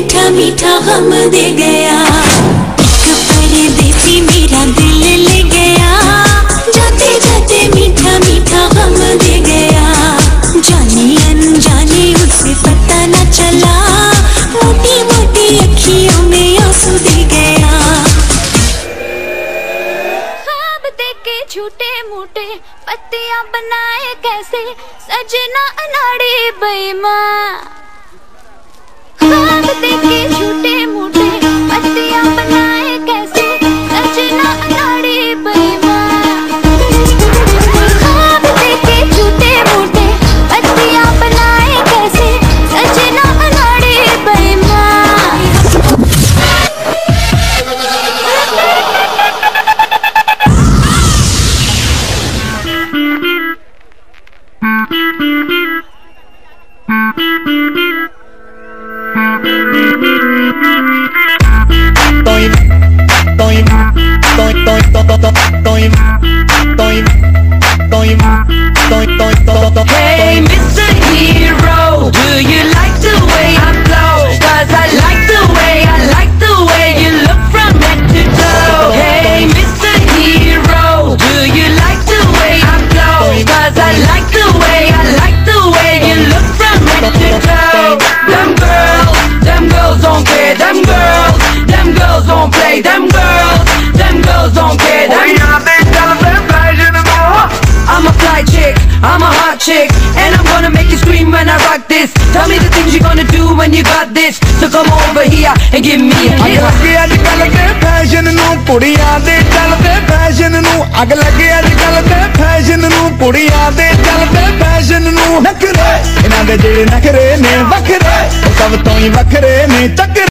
मीठा मीठा गम दे गया। एक परदेसी मेरा दिल ले गया, जाते जाते मीठा मीठा गम दे गया। जाने अनजाने उसे पता न चला, मोटी मोटी अखियों में आंसू दे गया। ख्वाब देखे झूठे मूठे पत्तियां बनाए कैसे, सजना अनाड़ी बेईमान। ख्वाब देखे झूठे मूठे पत्तियां बनाए कैसे, सजना अनाड़ी बेईमान। ख्वाब देखे झूठे मूठे पत्तियां बनाए कैसे, सजना अनाड़ी बेईमान। Hey Mr. Hero, do you like the way I blow? 'Cause I like the way you look from head to toe. Hey Mr. Hero, do you like the way I blow? 'Cause I like the way you look from head to toe. Them girls don't care, them girls don't play, them girls don't care, I'm a fly chick, I'm a hot chick, and I'm gonna make you scream when I rock this. Tell me the things you're gonna do when you got this. So come over here and give me a kiss. अग लगे अजकल दे fashion नू कुड़ियां दे चलदे fashion नू। अग लगे अजकल दे फैशन नू कुड़ियां दे चलदे फैशन नू। नखरे इन्हां दे जेड़े नखरे ने वखरे, सब तो ही वखरे ने चक्कर।